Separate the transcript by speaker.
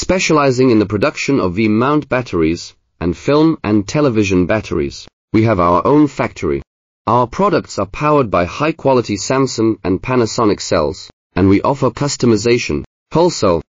Speaker 1: specializing in the production of V-mount batteries and film and television batteries. We have our own factory. Our products are powered by high-quality Samsung and Panasonic cells, and we offer customization, wholesale,